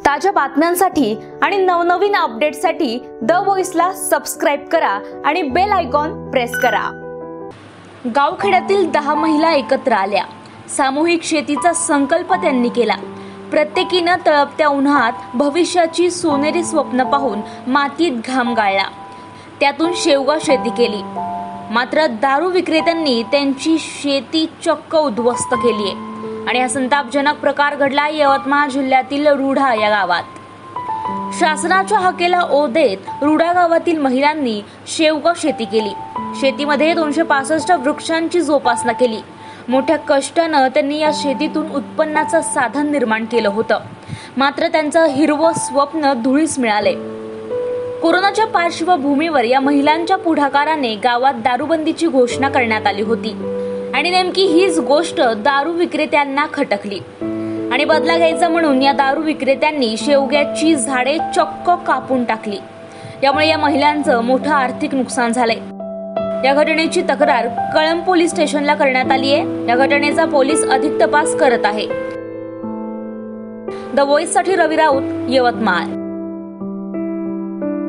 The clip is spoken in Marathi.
ताज्या बातम्यांसाठी आणि नवनवीन अपडेट्ससाठी द व्हॉइसला सबस्क्राइब करा आणि बेल आयकॉन प्रेस करा। गावखेड्यातील 10 महिला एकत्र आल्या। सामूहिक शेतीचा संकल्प त्यांनी केला। प्रत्येकीने तळपत्या उन्हात भविष्याची सोनेरी स्वप्न पाहून मातीत घाम गाळला। त्यातून शेवगा शेती केली। मात्र दारू विक्रेत्यांनी त्यांची शेती चक्क उद्ध्वस्त केली आहे आणि हा संतापजनक प्रकार घडला यवतमाळ जिल्ह्यातील रुढा या गावात। शासनाच्या हाकेला ओ देत रुढा गावातील महिलांनी शेवगा शेती केली। शेतीमध्ये 265 वृक्षांची जोपासना केली। मोठ्या कष्टाने त्यांनी या शेतीतून उत्पन्नाचं साधन निर्माण केलं होतं। मात्र त्यांचं हिरवं स्वप्न धुळीस मिळाले। कोरोनाच्या पार्श्वभूमीवर या महिलांच्या पुढाकाराने गावात दारूबंदीची घोषणा करण्यात आली होती आणि नेमकी हीच गोष्ट दारू विक्रेत्यांना खटकली आणि बदला घ्यायचा म्हणून या दारू विक्रेत्यांनी शेवग्याची झाडे चक्क कापून टाकली। यामुळे या महिलांचं मोठं आर्थिक नुकसान झालंय। या घटनेची तक्रार कळंब पोलीस स्टेशनला करण्यात आली आहे। या घटनेचा पोलीस अधिक तपास करत आहे। द व्हॉइस साठी रवी राऊत, यवतमाळ।